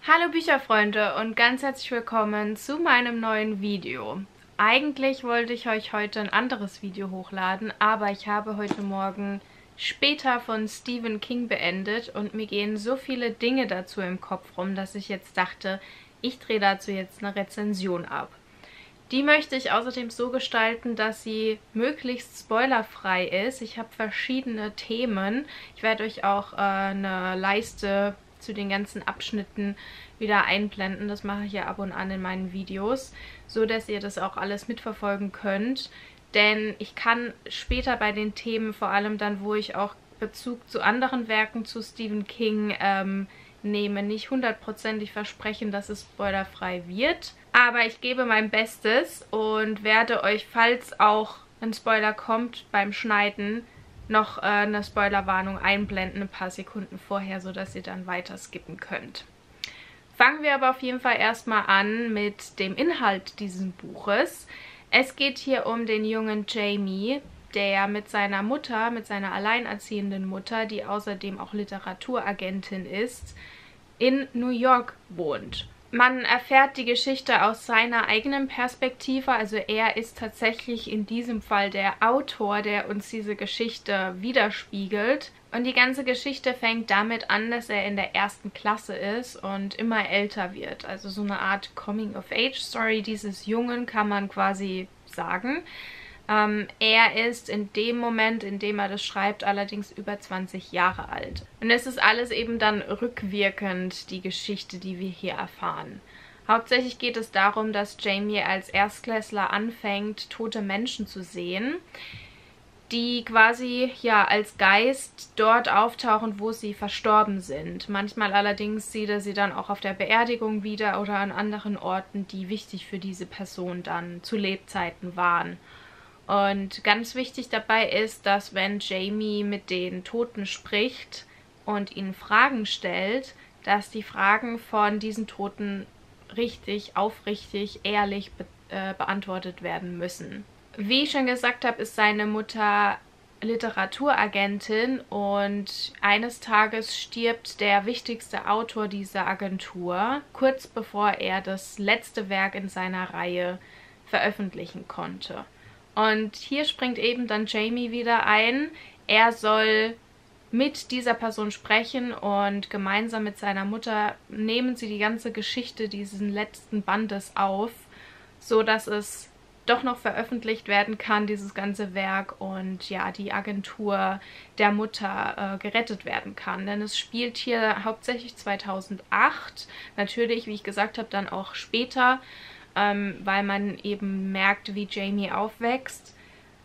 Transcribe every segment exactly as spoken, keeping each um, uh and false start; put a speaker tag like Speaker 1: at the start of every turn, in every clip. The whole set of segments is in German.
Speaker 1: Hallo Bücherfreunde und ganz herzlich willkommen zu meinem neuen Video. Eigentlich wollte ich euch heute ein anderes Video hochladen, aber ich habe heute Morgen später von Stephen King beendet und mir gehen so viele Dinge dazu im Kopf rum, dass ich jetzt dachte, ich drehe dazu jetzt eine Rezension ab. Die möchte ich außerdem so gestalten, dass sie möglichst spoilerfrei ist. Ich habe verschiedene Themen. Ich werde euch auch äh, eine Leiste zu den ganzen Abschnitten wieder einblenden. Das mache ich ja ab und an in meinen Videos, so dass ihr das auch alles mitverfolgen könnt. Denn ich kann später bei den Themen, vor allem dann, wo ich auch Bezug zu anderen Werken zu Stephen King ähm, nehme, nicht hundertprozentig versprechen, dass es spoilerfrei wird. Aber ich gebe mein Bestes und werde euch, falls auch ein Spoiler kommt beim Schneiden, noch äh, eine Spoilerwarnung einblenden, ein paar Sekunden vorher, sodass ihr dann weiter skippen könnt. Fangen wir aber auf jeden Fall erstmal an mit dem Inhalt dieses Buches. Es geht hier um den jungen Jamie, der mit seiner Mutter, mit seiner alleinerziehenden Mutter, die außerdem auch Literaturagentin ist, in New York wohnt. Man erfährt die Geschichte aus seiner eigenen Perspektive, also er ist tatsächlich in diesem Fall der Autor, der uns diese Geschichte widerspiegelt. Und die ganze Geschichte fängt damit an, dass er in der ersten Klasse ist und immer älter wird. Also so eine Art Coming-of-Age-Story dieses Jungen, kann man quasi sagen. Ähm, er ist in dem Moment, in dem er das schreibt, allerdings über zwanzig Jahre alt. Und es ist alles eben dann rückwirkend, die Geschichte, die wir hier erfahren. Hauptsächlich geht es darum, dass Jamie als Erstklässler anfängt, tote Menschen zu sehen, die quasi ja als Geist dort auftauchen, wo sie verstorben sind. Manchmal allerdings sieht er sie dann auch auf der Beerdigung wieder oder an anderen Orten, die wichtig für diese Person dann zu Lebzeiten waren. Und ganz wichtig dabei ist, dass wenn Jamie mit den Toten spricht und ihnen Fragen stellt, dass die Fragen von diesen Toten richtig, aufrichtig, ehrlich be äh, beantwortet werden müssen. Wie ich schon gesagt habe, ist seine Mutter Literaturagentin und eines Tages stirbt der wichtigste Autor dieser Agentur, kurz bevor er das letzte Werk in seiner Reihe veröffentlichen konnte. Und hier springt eben dann Jamie wieder ein. Er soll mit dieser Person sprechen und gemeinsam mit seiner Mutter nehmen sie die ganze Geschichte dieses letzten Bandes auf, so dass es doch noch veröffentlicht werden kann, dieses ganze Werk, und ja, die Agentur der Mutter äh, gerettet werden kann. Denn es spielt hier hauptsächlich zweitausendacht, natürlich, wie ich gesagt habe, dann auch später, ähm, weil man eben merkt, wie Jamie aufwächst.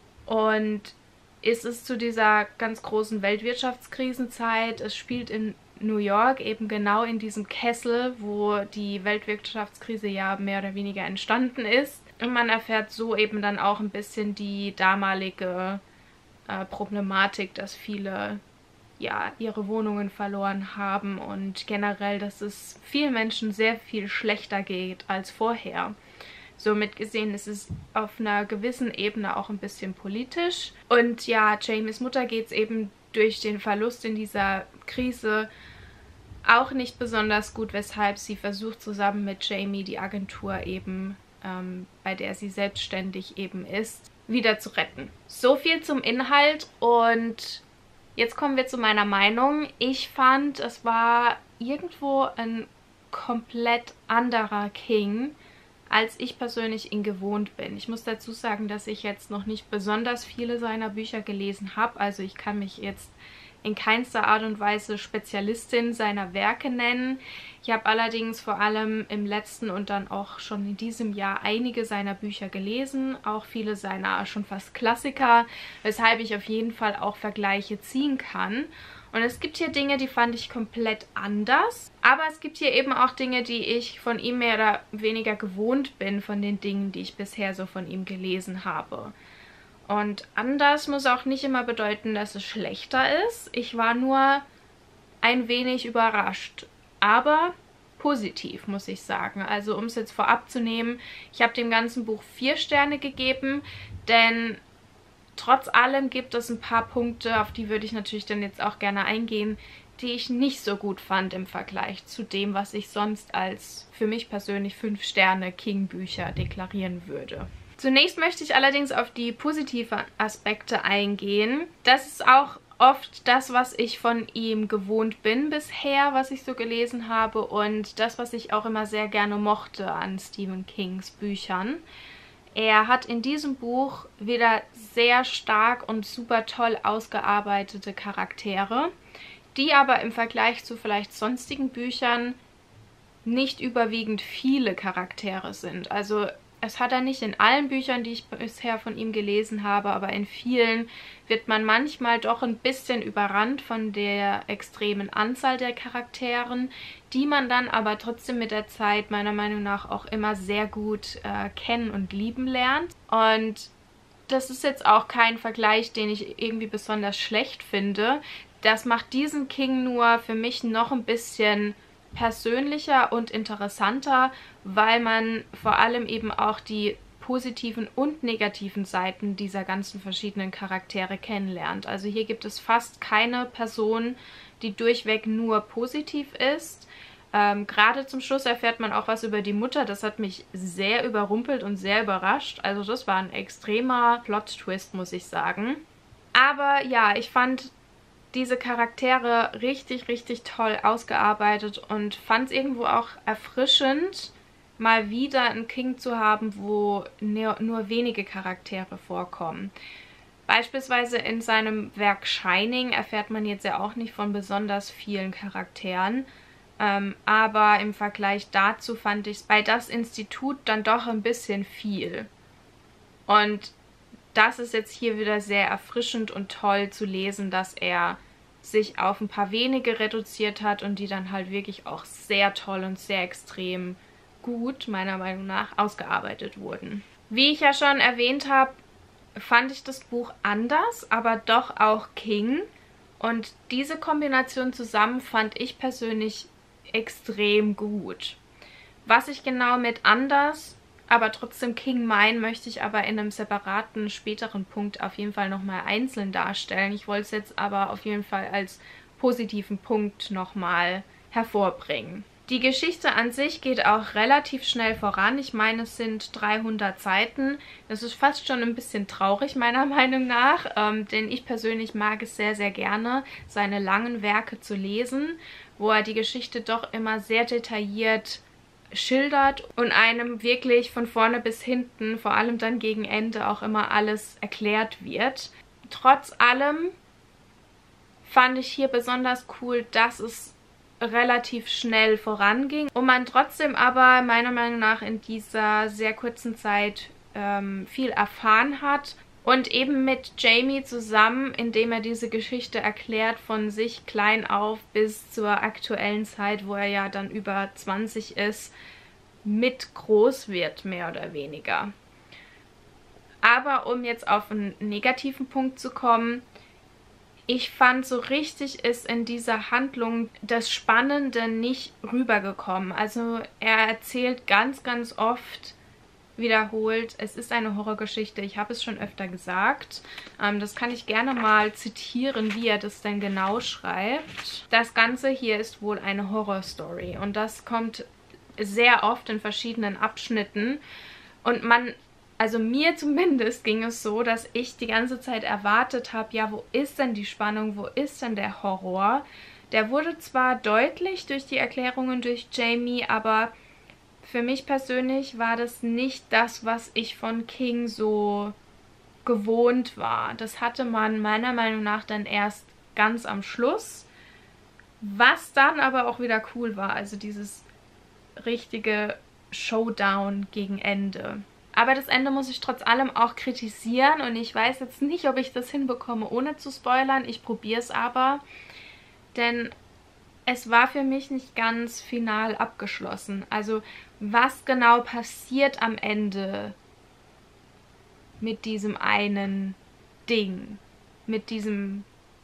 Speaker 1: Und es ist zu dieser ganz großen Weltwirtschaftskrisenzeit, es spielt in New York, eben genau in diesem Kessel, wo die Weltwirtschaftskrise ja mehr oder weniger entstanden ist. Und man erfährt so eben dann auch ein bisschen die damalige äh, Problematik, dass viele ja ihre Wohnungen verloren haben und generell, dass es vielen Menschen sehr viel schlechter geht als vorher. Somit gesehen ist es auf einer gewissen Ebene auch ein bisschen politisch. Und ja, Jamies Mutter geht es eben durch den Verlust in dieser Krise auch nicht besonders gut, weshalb sie versucht, zusammen mit Jamie die Agentur eben, ähm, bei der sie selbstständig eben ist, wieder zu retten. So viel zum Inhalt und jetzt kommen wir zu meiner Meinung. Ich fand, es war irgendwo ein komplett anderer King, als ich persönlich ihn gewohnt bin. Ich muss dazu sagen, dass ich jetzt noch nicht besonders viele seiner Bücher gelesen habe. Also ich kann mich jetzt in keinster Art und Weise Spezialistin seiner Werke nennen. Ich habe allerdings vor allem im letzten und dann auch schon in diesem Jahr einige seiner Bücher gelesen, auch viele seiner schon fast Klassiker, weshalb ich auf jeden Fall auch Vergleiche ziehen kann. Und es gibt hier Dinge, die fand ich komplett anders, aber es gibt hier eben auch Dinge, die ich von ihm mehr oder weniger gewohnt bin, von den Dingen, die ich bisher so von ihm gelesen habe. Und anders muss auch nicht immer bedeuten, dass es schlechter ist. Ich war nur ein wenig überrascht, aber positiv, muss ich sagen. Also um es jetzt vorab zu nehmen, ich habe dem ganzen Buch vier Sterne gegeben, denn trotz allem gibt es ein paar Punkte, auf die würde ich natürlich dann jetzt auch gerne eingehen, die ich nicht so gut fand im Vergleich zu dem, was ich sonst als für mich persönlich fünf Sterne King-Bücher deklarieren würde. Zunächst möchte ich allerdings auf die positiven Aspekte eingehen. Das ist auch oft das, was ich von ihm gewohnt bin bisher, was ich so gelesen habe, und das, was ich auch immer sehr gerne mochte an Stephen Kings Büchern. Er hat in diesem Buch wieder sehr stark und super toll ausgearbeitete Charaktere, die aber im Vergleich zu vielleicht sonstigen Büchern nicht überwiegend viele Charaktere sind. Also es hat er nicht in allen Büchern, die ich bisher von ihm gelesen habe, aber in vielen wird man manchmal doch ein bisschen überrannt von der extremen Anzahl der Charakteren, die man dann aber trotzdem mit der Zeit meiner Meinung nach auch immer sehr gut äh, kennen und lieben lernt. Und das ist jetzt auch kein Vergleich, den ich irgendwie besonders schlecht finde. Das macht diesen King nur für mich noch ein bisschen persönlicher und interessanter, weil man vor allem eben auch die positiven und negativen Seiten dieser ganzen verschiedenen Charaktere kennenlernt. Also hier gibt es fast keine Person, die durchweg nur positiv ist. Ähm, gerade zum Schluss erfährt man auch was über die Mutter. Das hat mich sehr überrumpelt und sehr überrascht. Also das war ein extremer Plot-Twist, muss ich sagen. Aber ja, ich fand diese Charaktere richtig, richtig toll ausgearbeitet und fand es irgendwo auch erfrischend, mal wieder einen King zu haben, wo nur wenige Charaktere vorkommen. Beispielsweise in seinem Werk Shining erfährt man jetzt ja auch nicht von besonders vielen Charakteren, ähm, aber im Vergleich dazu fand ich es bei Das Institut dann doch ein bisschen viel. Und das ist jetzt hier wieder sehr erfrischend und toll zu lesen, dass er sich auf ein paar wenige reduziert hat und die dann halt wirklich auch sehr toll und sehr extrem gut, meiner Meinung nach, ausgearbeitet wurden. Wie ich ja schon erwähnt habe, fand ich das Buch anders, aber doch auch King. Und diese Kombination zusammen fand ich persönlich extrem gut. Was ich genau mit anders, aber trotzdem King meinen, möchte ich aber in einem separaten, späteren Punkt auf jeden Fall nochmal einzeln darstellen. Ich wollte es jetzt aber auf jeden Fall als positiven Punkt nochmal hervorbringen. Die Geschichte an sich geht auch relativ schnell voran. Ich meine, es sind dreihundert Seiten. Das ist fast schon ein bisschen traurig, meiner Meinung nach, ähm, denn ich persönlich mag es sehr, sehr gerne, seine langen Werke zu lesen, wo er die Geschichte doch immer sehr detailliert schildert und einem wirklich von vorne bis hinten, vor allem dann gegen Ende, auch immer alles erklärt wird. Trotz allem fand ich hier besonders cool, dass es relativ schnell voranging und man trotzdem aber meiner Meinung nach in dieser sehr kurzen Zeit ähm, viel erfahren hat. Und eben mit Jamie zusammen, indem er diese Geschichte erklärt, von sich klein auf bis zur aktuellen Zeit, wo er ja dann über zwanzig ist, mit groß wird, mehr oder weniger. Aber um jetzt auf einen negativen Punkt zu kommen, ich fand, so richtig ist in dieser Handlung das Spannende nicht rübergekommen. Also er erzählt ganz, ganz oft wiederholt, es ist eine Horrorgeschichte, ich habe es schon öfter gesagt. Ähm, das kann ich gerne mal zitieren, wie er das denn genau schreibt. Das Ganze hier ist wohl eine Horrorstory und das kommt sehr oft in verschiedenen Abschnitten und man, also mir zumindest ging es so, dass ich die ganze Zeit erwartet habe, ja, wo ist denn die Spannung, wo ist denn der Horror? Der wurde zwar deutlich durch die Erklärungen durch Jamie, aber für mich persönlich war das nicht das, was ich von King so gewohnt war. Das hatte man meiner Meinung nach dann erst ganz am Schluss, was dann aber auch wieder cool war. Also dieses richtige Showdown gegen Ende. Aber das Ende muss ich trotz allem auch kritisieren und ich weiß jetzt nicht, ob ich das hinbekomme, ohne zu spoilern. Ich probiere es aber, denn es war für mich nicht ganz final abgeschlossen. Also was genau passiert am Ende mit diesem einen Ding, mit diesem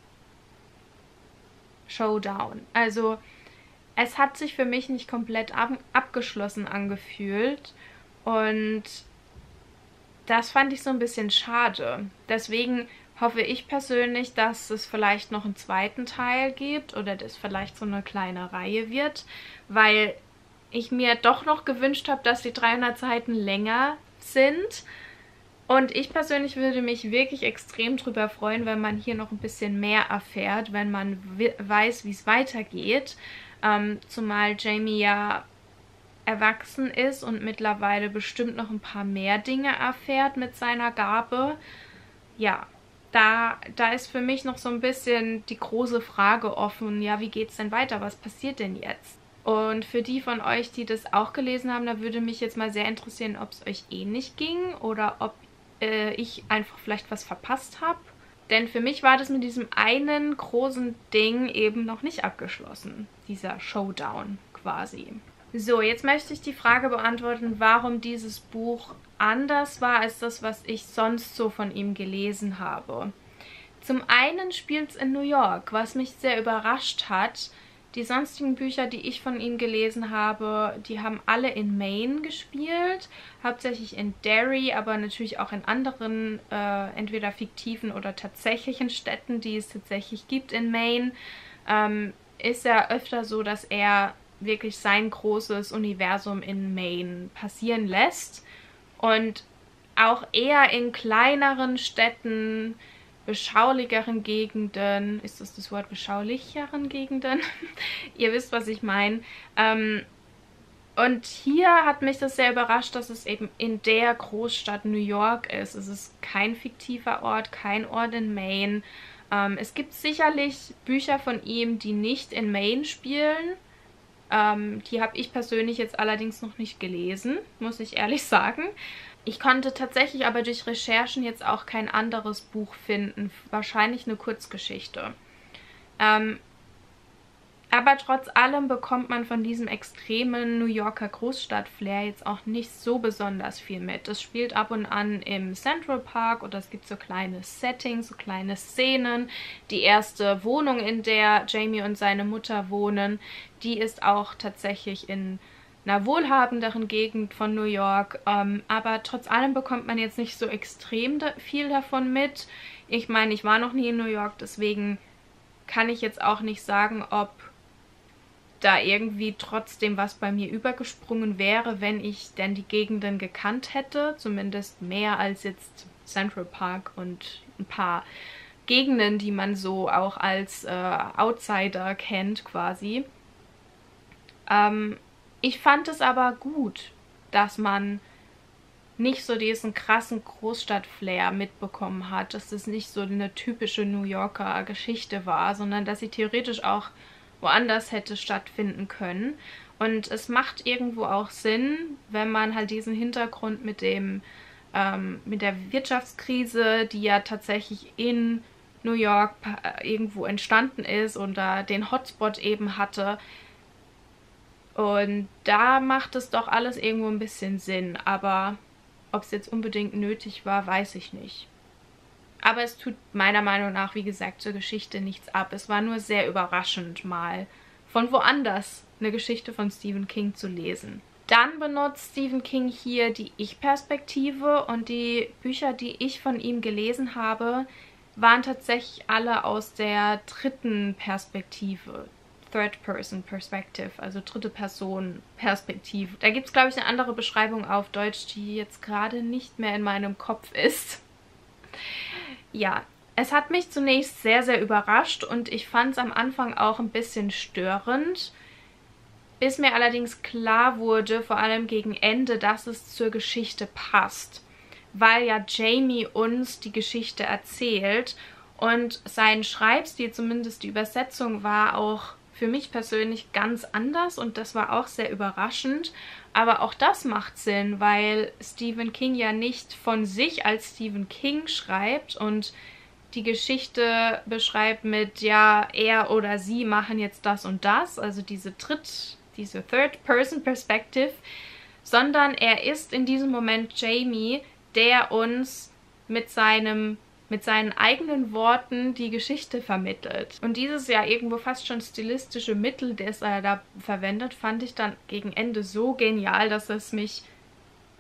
Speaker 1: Showdown? Also es hat sich für mich nicht komplett ab abgeschlossen angefühlt und das fand ich so ein bisschen schade. Deswegen hoffe ich persönlich, dass es vielleicht noch einen zweiten Teil gibt oder das vielleicht so eine kleine Reihe wird, weil ich mir doch noch gewünscht habe, dass die dreihundert Seiten länger sind. Und ich persönlich würde mich wirklich extrem drüber freuen, wenn man hier noch ein bisschen mehr erfährt, wenn man weiß, wie es weitergeht. Ähm, zumal Jamie ja erwachsen ist und mittlerweile bestimmt noch ein paar mehr Dinge erfährt mit seiner Gabe. Ja, da, da ist für mich noch so ein bisschen die große Frage offen, ja, wie geht's denn weiter? Was passiert denn jetzt? Und für die von euch, die das auch gelesen haben, da würde mich jetzt mal sehr interessieren, ob es euch ähnlich ging oder ob äh, ich einfach vielleicht was verpasst habe. Denn für mich war das mit diesem einen großen Ding eben noch nicht abgeschlossen, dieser Showdown quasi. So, jetzt möchte ich die Frage beantworten, warum dieses Buch anders war als das, was ich sonst so von ihm gelesen habe. Zum einen spielt es in New York, was mich sehr überrascht hat. Die sonstigen Bücher, die ich von ihm gelesen habe, die haben alle in Maine gespielt, hauptsächlich in Derry, aber natürlich auch in anderen, äh, entweder fiktiven oder tatsächlichen Städten, die es tatsächlich gibt in Maine. Ähm, ist ja öfter so, dass er wirklich sein großes Universum in Maine passieren lässt und auch eher in kleineren Städten, beschaulicheren Gegenden, ist das das Wort, beschaulicheren Gegenden? Ihr wisst, was ich meine. Ähm, und hier hat mich das sehr überrascht, dass es eben in der Großstadt New York ist. Es ist kein fiktiver Ort, kein Ort in Maine. Ähm, es gibt sicherlich Bücher von ihm, die nicht in Maine spielen. Ähm, die habe ich persönlich jetzt allerdings noch nicht gelesen, muss ich ehrlich sagen. Ich konnte tatsächlich aber durch Recherchen jetzt auch kein anderes Buch finden. Wahrscheinlich eine Kurzgeschichte. Ähm, aber trotz allem bekommt man von diesem extremen New Yorker Großstadt-Flair jetzt auch nicht so besonders viel mit. Es spielt ab und an im Central Park oder es gibt so kleine Settings, so kleine Szenen. Die erste Wohnung, in der Jamie und seine Mutter wohnen, die ist auch tatsächlich in einer wohlhabenderen Gegend von New York, ähm, aber trotz allem bekommt man jetzt nicht so extrem da viel davon mit. Ich meine, ich war noch nie in New York, deswegen kann ich jetzt auch nicht sagen, ob da irgendwie trotzdem was bei mir übergesprungen wäre, wenn ich denn die Gegenden gekannt hätte, zumindest mehr als jetzt Central Park und ein paar Gegenden, die man so auch als äh, Outsider kennt quasi. Ähm, Ich fand es aber gut, dass man nicht so diesen krassen Großstadt-Flair mitbekommen hat, dass es nicht so eine typische New Yorker Geschichte war, sondern dass sie theoretisch auch woanders hätte stattfinden können. Und es macht irgendwo auch Sinn, wenn man halt diesen Hintergrund mit dem, ähm, mit der Wirtschaftskrise, die ja tatsächlich in New York irgendwo entstanden ist und da den Hotspot eben hatte. Und da macht es doch alles irgendwo ein bisschen Sinn. Aber ob es jetzt unbedingt nötig war, weiß ich nicht. Aber es tut meiner Meinung nach, wie gesagt, zur Geschichte nichts ab. Es war nur sehr überraschend, mal von woanders eine Geschichte von Stephen King zu lesen. Dann benutzt Stephen King hier die Ich-Perspektive und die Bücher, die ich von ihm gelesen habe, waren tatsächlich alle aus der dritten Perspektive. Third-Person-Perspective, also dritte Person-Perspektive. Da gibt es, glaube ich, eine andere Beschreibung auf Deutsch, die jetzt gerade nicht mehr in meinem Kopf ist. Ja, es hat mich zunächst sehr, sehr überrascht und ich fand es am Anfang auch ein bisschen störend, bis mir allerdings klar wurde, vor allem gegen Ende, dass es zur Geschichte passt, weil ja Jamie uns die Geschichte erzählt und sein Schreibstil, zumindest die Übersetzung, war auch für mich persönlich ganz anders und das war auch sehr überraschend. Aber auch das macht Sinn, weil Stephen King ja nicht von sich als Stephen King schreibt und die Geschichte beschreibt mit, ja, er oder sie machen jetzt das und das, also diese Dritt, diese Third-Person-Perspective, sondern er ist in diesem Moment Jamie, der uns mit seinem mit seinen eigenen Worten die Geschichte vermittelt. Und dieses ja irgendwo fast schon stilistische Mittel, das er da verwendet, fand ich dann gegen Ende so genial, dass es mich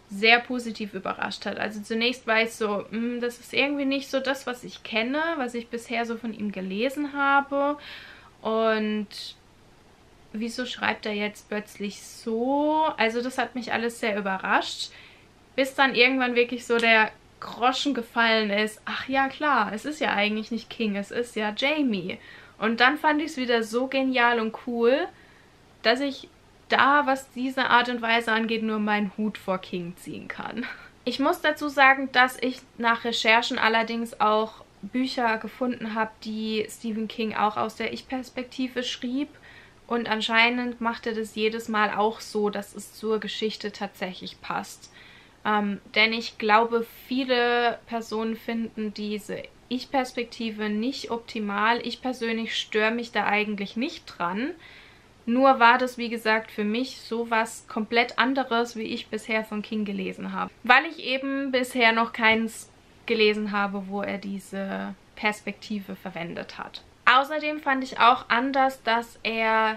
Speaker 1: sehr positiv überrascht hat. Also zunächst war ich so, mh, das ist irgendwie nicht so das, was ich kenne, was ich bisher so von ihm gelesen habe. Und wieso schreibt er jetzt plötzlich so? Also das hat mich alles sehr überrascht, bis dann irgendwann wirklich so der Groschen gefallen ist. Ach ja, klar, es ist ja eigentlich nicht King, es ist ja Jamie. Und dann fand ich es wieder so genial und cool, dass ich da, was diese Art und Weise angeht, nur meinen Hut vor King ziehen kann. Ich muss dazu sagen, dass ich nach Recherchen allerdings auch Bücher gefunden habe, die Stephen King auch aus der Ich-Perspektive schrieb. Und anscheinend macht er das jedes Mal auch so, dass es zur Geschichte tatsächlich passt. Ähm, denn ich glaube, viele Personen finden diese Ich-Perspektive nicht optimal. Ich persönlich störe mich da eigentlich nicht dran. Nur war das, wie gesagt, für mich so was komplett anderes, wie ich bisher von King gelesen habe. Weil ich eben bisher noch keins gelesen habe, wo er diese Perspektive verwendet hat. Außerdem fand ich auch anders, dass er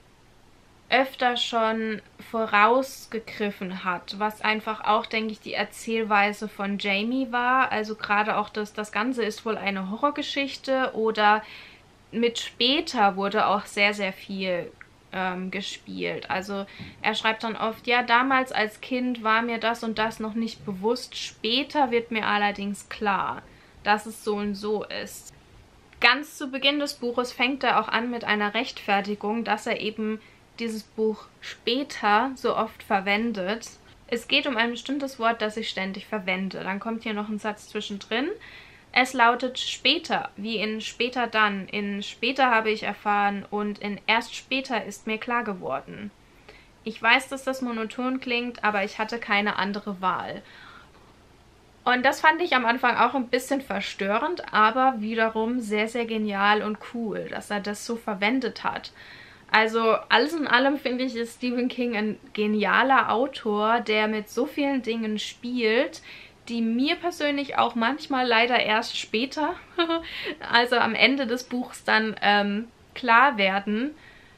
Speaker 1: öfter schon vorausgegriffen hat, was einfach auch, denke ich, die Erzählweise von Jamie war. Also gerade auch das, das Ganze ist wohl eine Horrorgeschichte, oder mit später wurde auch sehr, sehr viel ähm, gespielt. Also er schreibt dann oft, ja, damals als Kind war mir das und das noch nicht bewusst, später wird mir allerdings klar, dass es so und so ist. Ganz zu Beginn des Buches fängt er auch an mit einer Rechtfertigung, dass er eben dieses Buch später so oft verwendet. Es geht um ein bestimmtes Wort, das ich ständig verwende. Dann kommt hier noch ein Satz zwischendrin. Es lautet später, wie in später dann, in später habe ich erfahren und in erst später ist mir klar geworden. Ich weiß, dass das monoton klingt, aber ich hatte keine andere Wahl. Und das fand ich am Anfang auch ein bisschen verstörend, aber wiederum sehr, sehr genial und cool, dass er das so verwendet hat. Also alles in allem finde ich, ist Stephen King ein genialer Autor, der mit so vielen Dingen spielt, die mir persönlich auch manchmal leider erst später, also am Ende des Buchs dann ähm, klar werden,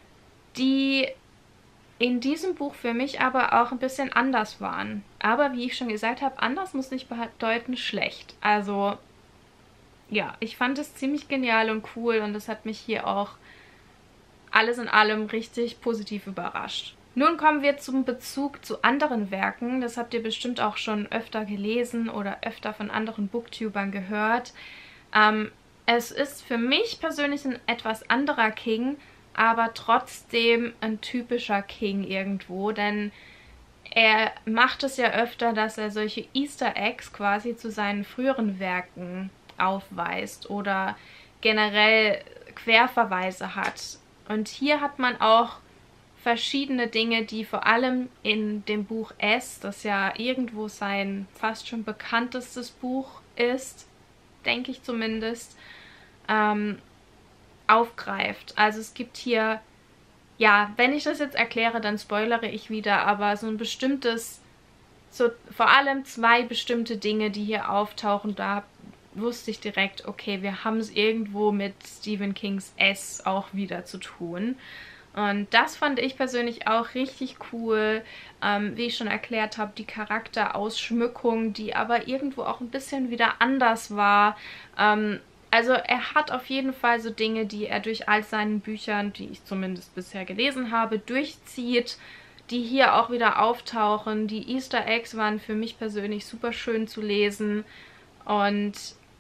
Speaker 1: die in diesem Buch für mich aber auch ein bisschen anders waren. Aber wie ich schon gesagt habe, anders muss nicht bedeuten schlecht. Also ja, ich fand es ziemlich genial und cool und das hat mich hier auch alles in allem richtig positiv überrascht. Nun kommen wir zum Bezug zu anderen Werken. Das habt ihr bestimmt auch schon öfter gelesen oder öfter von anderen Booktubern gehört. Ähm, es ist für mich persönlich ein etwas anderer King, aber trotzdem ein typischer King irgendwo, denn er macht es ja öfter, dass er solche Easter Eggs quasi zu seinen früheren Werken aufweist oder generell Querverweise hat. Und hier hat man auch verschiedene Dinge, die vor allem in dem Buch S, das ja irgendwo sein fast schon bekanntestes Buch ist, denke ich zumindest, ähm, aufgreift. Also es gibt hier, ja, wenn ich das jetzt erkläre, dann spoilere ich wieder, aber so ein bestimmtes, so vor allem zwei bestimmte Dinge, die hier auftauchen, da wusste ich direkt, okay, wir haben es irgendwo mit Stephen Kings S auch wieder zu tun. Und das fand ich persönlich auch richtig cool, ähm, wie ich schon erklärt habe, die Charakterausschmückung, die aber irgendwo auch ein bisschen wieder anders war. Ähm, also er hat auf jeden Fall so Dinge, die er durch all seinen Büchern, die ich zumindest bisher gelesen habe, durchzieht, die hier auch wieder auftauchen. Die Easter Eggs waren für mich persönlich super schön zu lesen. Und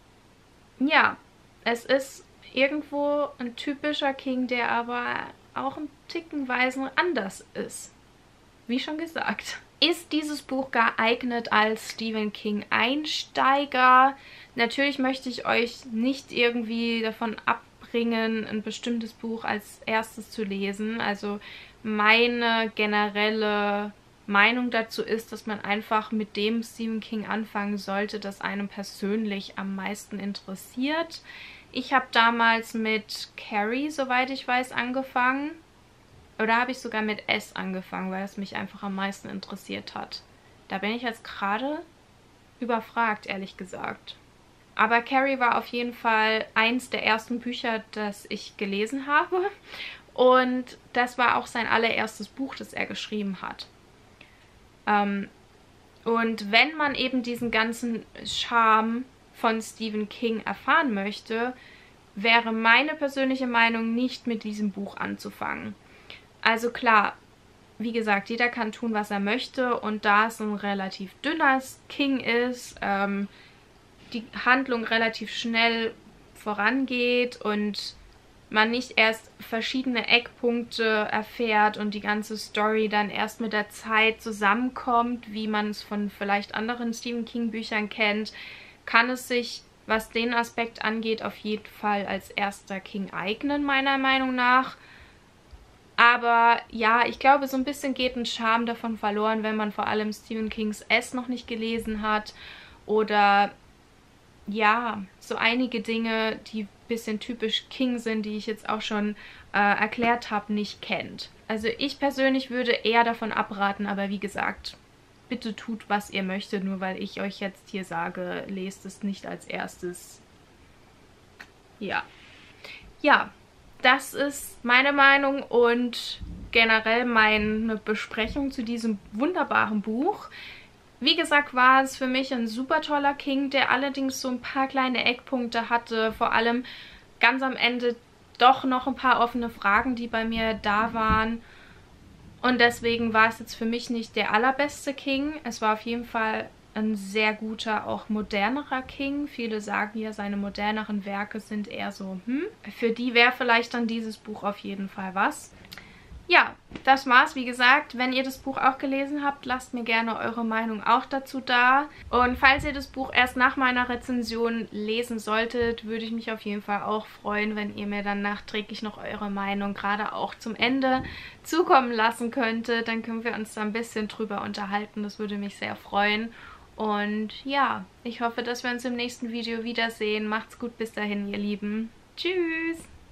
Speaker 1: ja, es ist irgendwo ein typischer King, der aber auch ein Tickenweise anders ist. Wie schon gesagt. Ist dieses Buch geeignet als Stephen King Einsteiger? Natürlich möchte ich euch nicht irgendwie davon abbringen, ein bestimmtes Buch als erstes zu lesen. Also meine generelle Meinung dazu ist, dass man einfach mit dem Stephen King anfangen sollte, das einem persönlich am meisten interessiert. Ich habe damals mit Carrie, soweit ich weiß, angefangen. Oder habe ich sogar mit S angefangen, weil es mich einfach am meisten interessiert hat. Da bin ich jetzt gerade überfragt, ehrlich gesagt. Aber Carrie war auf jeden Fall eins der ersten Bücher, das ich gelesen habe. Und das war auch sein allererstes Buch, das er geschrieben hat. Ähm, Und wenn man eben diesen ganzen Charme von Stephen King erfahren möchte, wäre meine persönliche Meinung, nicht mit diesem Buch anzufangen. Also klar, wie gesagt, jeder kann tun, was er möchte, und da es ein relativ dünner King ist, ähm, die Handlung relativ schnell vorangeht und man nicht erst verschiedene Eckpunkte erfährt und die ganze Story dann erst mit der Zeit zusammenkommt, wie man es von vielleicht anderen Stephen King Büchern kennt, kann es sich, was den Aspekt angeht, auf jeden Fall als erster King eignen, meiner Meinung nach. Aber ja, ich glaube, so ein bisschen geht ein Charme davon verloren, wenn man vor allem Stephen Kings S noch nicht gelesen hat oder ja, so einige Dinge, die ein bisschen typisch King sind, die ich jetzt auch schon äh, erklärt habe, nicht kennt. Also ich persönlich würde eher davon abraten, aber wie gesagt, bitte tut, was ihr möchtet, nur weil ich euch jetzt hier sage, lest es nicht als erstes. Ja. Ja, das ist meine Meinung und generell meine Besprechung zu diesem wunderbaren Buch. Wie gesagt, war es für mich ein super toller King, der allerdings so ein paar kleine Eckpunkte hatte, vor allem ganz am Ende doch noch ein paar offene Fragen, die bei mir da waren. Und deswegen war es jetzt für mich nicht der allerbeste King. Es war auf jeden Fall ein sehr guter, auch modernerer King. Viele sagen ja, seine moderneren Werke sind eher so, hm. Für die wäre vielleicht dann dieses Buch auf jeden Fall was. Ja, das war's. Wie gesagt, wenn ihr das Buch auch gelesen habt, lasst mir gerne eure Meinung auch dazu da. Und falls ihr das Buch erst nach meiner Rezension lesen solltet, würde ich mich auf jeden Fall auch freuen, wenn ihr mir dann nachträglich noch eure Meinung gerade auch zum Ende zukommen lassen könntet. Dann können wir uns da ein bisschen drüber unterhalten. Das würde mich sehr freuen. Und ja, ich hoffe, dass wir uns im nächsten Video wiedersehen. Macht's gut bis dahin, ihr Lieben. Tschüss!